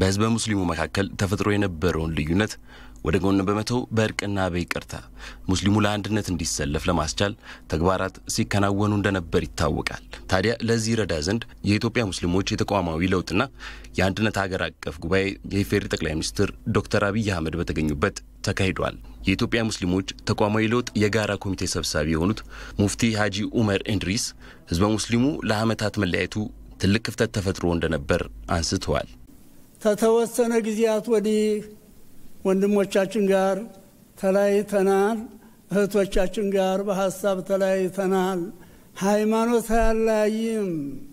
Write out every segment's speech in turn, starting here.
በህዝበ ሙስሊሙ መካከል ተፈጥሮ የነበረውን ልዩነት ወደ ጎን በመተው በእርቅና በይቅርታ ሙስሊሙ ለአንድነት እንዲሰለፍ ለማስቻል ተግባራት ሲከናወኑ እንደነበር ይታወቃል። ታዲያ ለዚህ ረዳ ዘንድ የኢትዮጵያ ሙስሊሞች የተቋማዊ ለውጥና የአንድነት ሀገር አቀፍ ጉባኤ የኢፌዴሪ ጠቅላይ ሚኒስትር ዶክተር አብይ አህመድ በተገኙበት ተካሂዷል። የኢትዮጵያ ሙስሊሞች ተቋማዊ ለውጥ የጋራ ኮሚቴ ሰብሳቢ የሆኑት ሙፍቲ ሀጂ ዑመር ኢድሪስ ህዝበ ሙስሊሙ ለዓመታት መለያየቱ ትልቅ ክፍተት ተፈጥሮ እንደነበር አንስተዋል። ተተወሰነ ጊዜያት ወዲህ ወንድሞቻችን ጋር ተለያይተናል፣ እህቶቻችን ጋር በሐሳብ ተለያይተናል። ሃይማኖት አያለያይም፣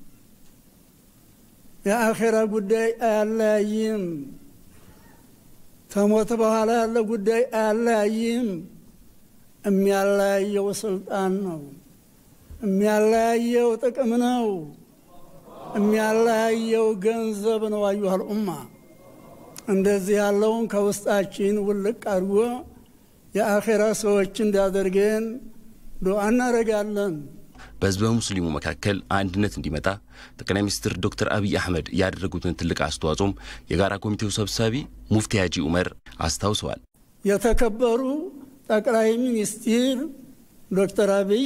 የአኺራ ጉዳይ አያለያይም፣ ተሞት በኋላ ያለ ጉዳይ አያለያይም። የሚያለያየው ስልጣን ነው፣ የሚያለያየው ጥቅም ነው፣ የሚያለያየው ገንዘብ ነው። አዩሃል ኡማ እንደዚህ ያለውን ከውስጣችን ውልቅ አድርጎ የአኺራ ሰዎች እንዲያደርገን ዱዓ እናደርጋለን። በህዝበ ሙስሊሙ መካከል አንድነት እንዲመጣ ጠቅላይ ሚኒስትር ዶክተር አብይ አህመድ ያደረጉትን ትልቅ አስተዋጽኦም የጋራ ኮሚቴው ሰብሳቢ ሙፍቲ ሀጂ ዑመር አስታውሰዋል። የተከበሩ ጠቅላይ ሚኒስትር ዶክተር አብይ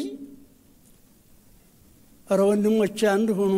ወንድሞች አንድ ሁኑ፣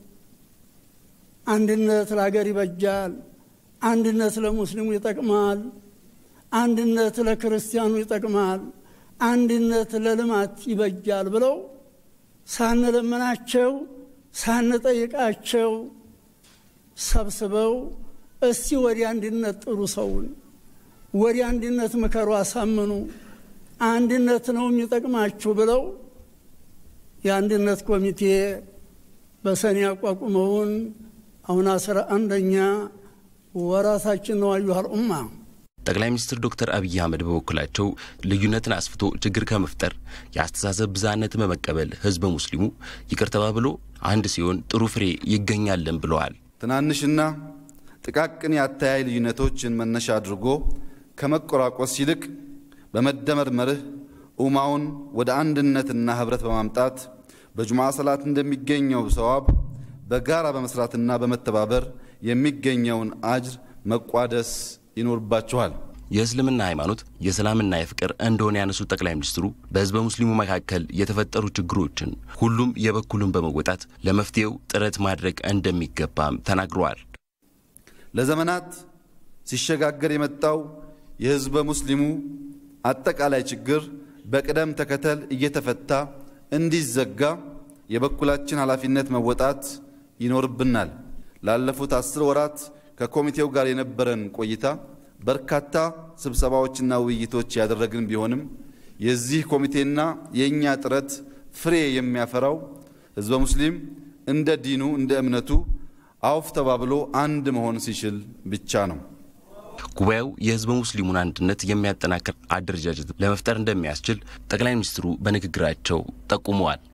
አንድነት ለሀገር ይበጃል፣ አንድነት ለሙስሊሙ ይጠቅማል፣ አንድነት ለክርስቲያኑ ይጠቅማል፣ አንድነት ለልማት ይበጃል ብለው ሳንለምናቸው ሳንጠይቃቸው ሰብስበው እስቲ ወዲ አንድነት ጥሩ ሰውን ወዲ አንድነት መከሩ አሳምኑ፣ አንድነት ነው የሚጠቅማችሁ ብለው የአንድነት ኮሚቴ በሰኔ አቋቁመውን አሁን 11ኛ ወራታችን ነው። አዩሃል ኡማ ጠቅላይ ሚኒስትር ዶክተር አብይ አህመድ በበኩላቸው ልዩነትን አስፍቶ ችግር ከመፍጠር የአስተሳሰብ ብዛነትን በመቀበል ህዝበ ሙስሊሙ ይቅር ተባብሎ አንድ ሲሆን ጥሩ ፍሬ ይገኛልን ብለዋል። ትናንሽና ጥቃቅን የአተያይ ልዩነቶችን መነሻ አድርጎ ከመቆራቆስ ይልቅ በመደመር መርህ ኡማውን ወደ አንድነትና ህብረት በማምጣት በጁምዓ ሰላት እንደሚገኘው ሰዋብ በጋራ በመስራትና በመተባበር የሚገኘውን አጅር መቋደስ ይኖርባቸዋል። የእስልምና ሃይማኖት የሰላምና የፍቅር እንደሆነ ያነሱት ጠቅላይ ሚኒስትሩ በህዝበ ሙስሊሙ መካከል የተፈጠሩ ችግሮችን ሁሉም የበኩሉን በመወጣት ለመፍትሄው ጥረት ማድረግ እንደሚገባም ተናግረዋል። ለዘመናት ሲሸጋገር የመጣው የህዝበ ሙስሊሙ አጠቃላይ ችግር በቅደም ተከተል እየተፈታ እንዲዘጋ የበኩላችን ኃላፊነት መወጣት ይኖርብናል። ላለፉት 10 ወራት ከኮሚቴው ጋር የነበረን ቆይታ በርካታ ስብሰባዎችና ውይይቶች ያደረግን ቢሆንም የዚህ ኮሚቴና የኛ ጥረት ፍሬ የሚያፈራው ህዝበ ሙስሊም እንደ ዲኑ እንደ እምነቱ አውፍ ተባብሎ አንድ መሆን ሲችል ብቻ ነው። ጉባኤው የህዝበ ሙስሊሙን አንድነት የሚያጠናክር አደረጃጀት ለመፍጠር እንደሚያስችል ጠቅላይ ሚኒስትሩ በንግግራቸው ጠቁመዋል።